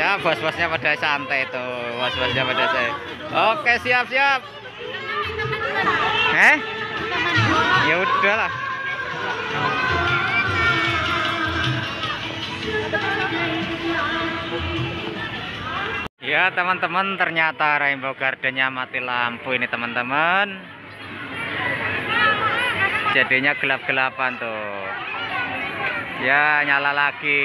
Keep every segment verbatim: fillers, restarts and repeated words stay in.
Ya, bos-bosnya pada santai tuh, bos-bosnya pada santai. Oke, siap-siap. Eh? Ya udahlah. Ya teman-teman, ternyata Rainbow Gardennya mati lampu ini teman-teman. Jadinya gelap-gelapan tuh. Ya nyala lagi.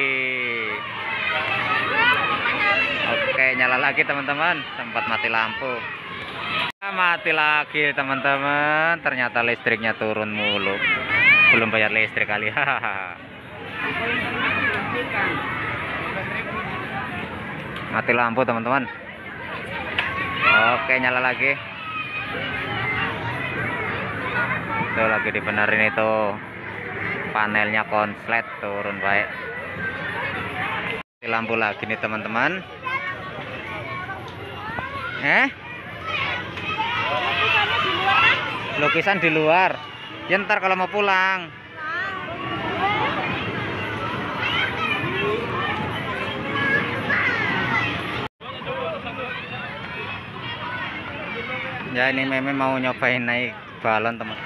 Oke, nyala lagi teman-teman. Sempat mati lampu. Ya, mati lagi teman-teman. Ternyata listriknya turun mulu. Belum bayar listrik kali. Hahaha. Mati lampu teman-teman. Oke, nyala lagi. Tuh lagi dibenerin itu, panelnya konslet turun baik. Mati lampu lagi nih teman-teman. Eh? Lukisan di luar. Ya ntar kalau mau pulang. Ya ini Meme mau nyobain naik balon teman.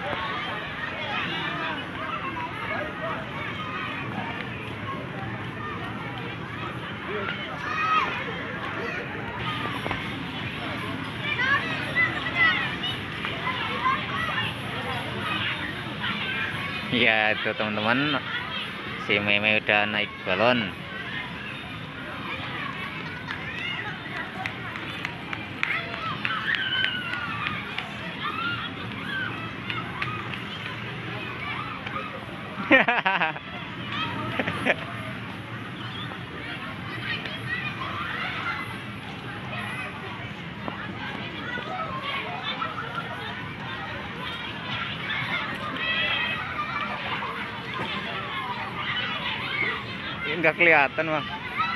Ya itu teman-teman, si Meme udah naik balon. Nggak kelihatan bang.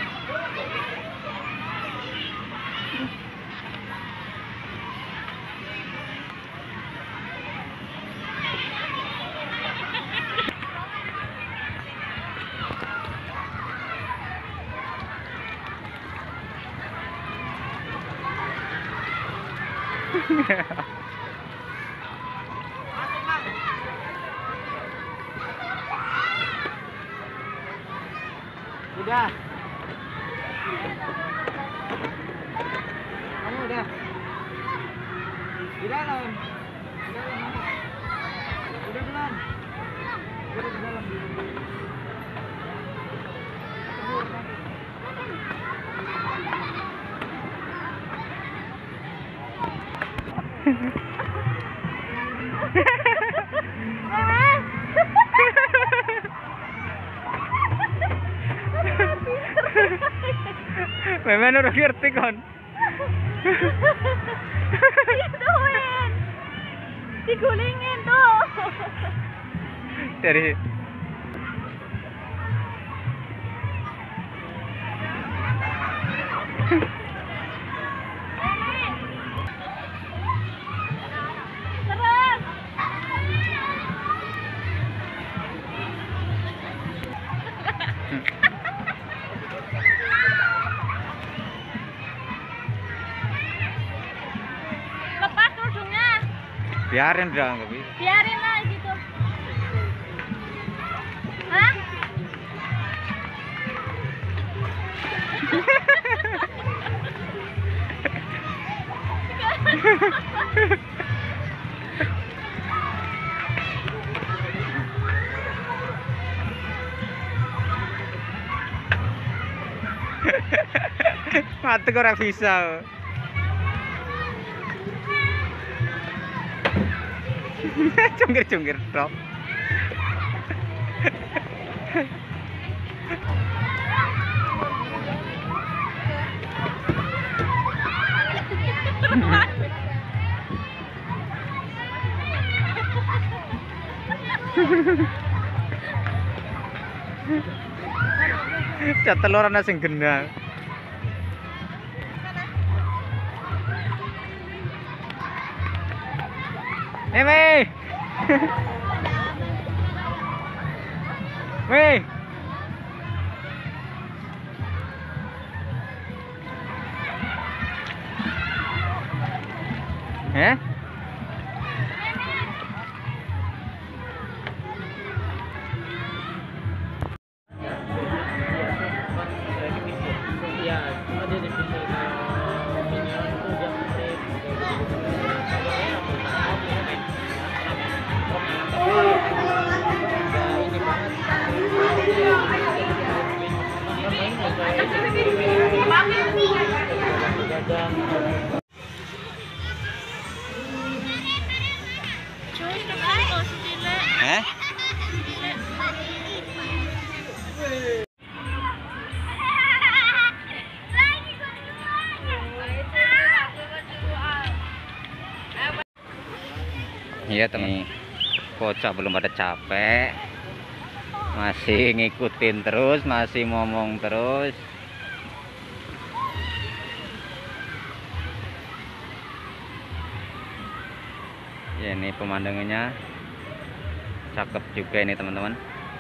Udah. Kamu udah. Di dalam. Di dalam. Udah belum? Udah di dalam. Memang udah ngerti kon. Ituin, digulingin tuh. Dari Terus. Lepas kerudungnya. biarin udah nggak bisa. Biarin lah gitu. Hah? Mati kok ora bisa. Cungkir-cungkir tok. Cat telur ana sing gendang. Eh, Mei. Mei. Eh? Eh? Iya teman, bocah belum pada capek, masih ngikutin terus, masih ngomong terus. Ya ini pemandangannya cakep juga ini teman-teman.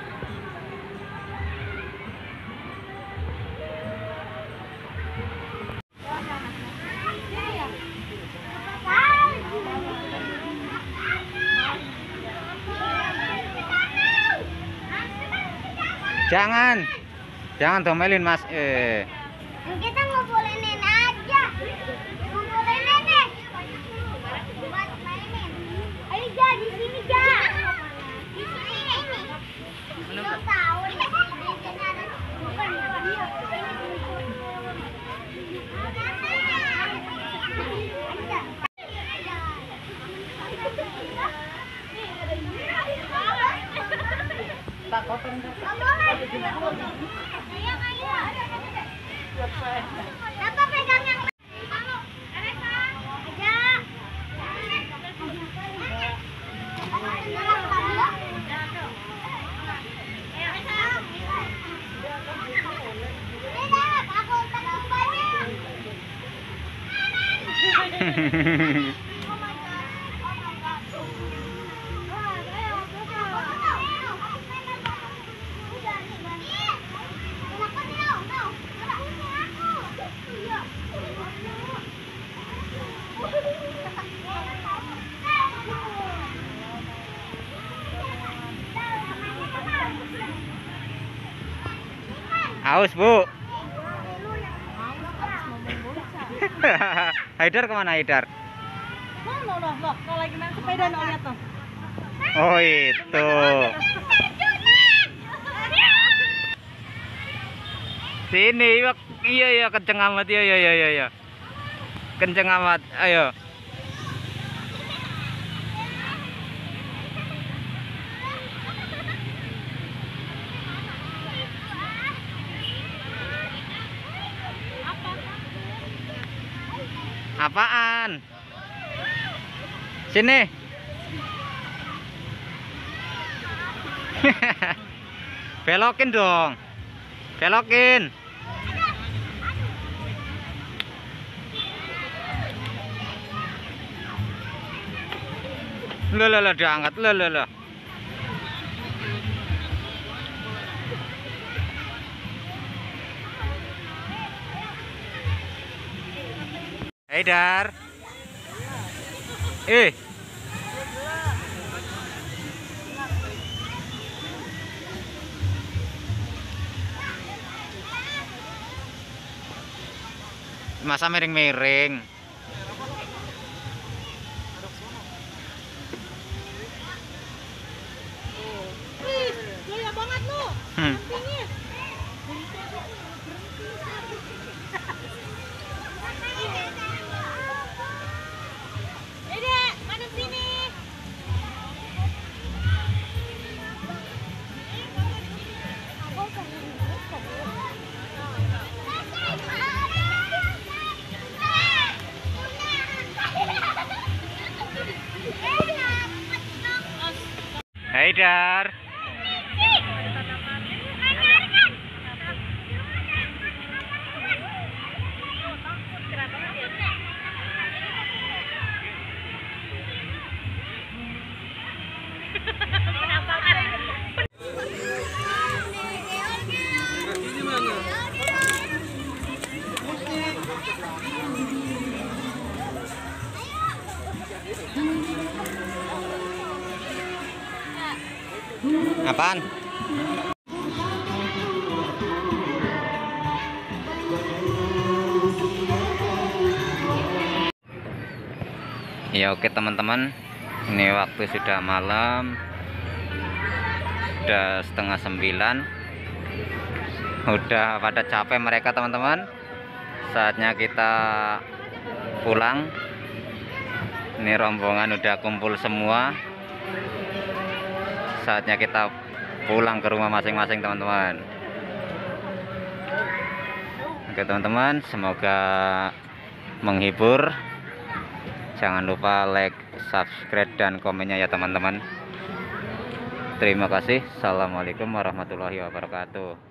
Jangan, jangan domelin mas. Eh. Kita ngumpulin aja. Ngumpulin nenek. Buat mainin. Ayo Ja, di sini Ja. Di sini ini. Belum tahu nih. Di sini ada bukan dia. Tak potong. Apa pegang yang aja. Aus bu. Haidar kemana Haidar? Loh, loh, loh, loh. Kalau lagi main sepeda no, lihat tuh. Oh itu. Sini, iya iya kenceng amat, iya iya iya iya. Kenceng amat, ayo. Apaan? Sini. Belokin dong. Belokin. Loh, loh, loh, diangkat. Loh, loh, loh. Haidar. Eh. Masa miring-miring. Ih, gaya banget lu. Hmm. Pingin. Dede, madep sini. Haidar. Apaan? Ya oke teman-teman, ini waktu sudah malam, udah setengah sembilan, udah pada capek mereka teman-teman. Saatnya kita pulang. Ini rombongan udah kumpul semua. Saatnya kita pulang ke rumah masing-masing teman-teman. Oke teman-teman, semoga menghibur. Jangan lupa like, subscribe, dan komennya ya teman-teman. Terima kasih. Assalamualaikum warahmatullahi wabarakatuh.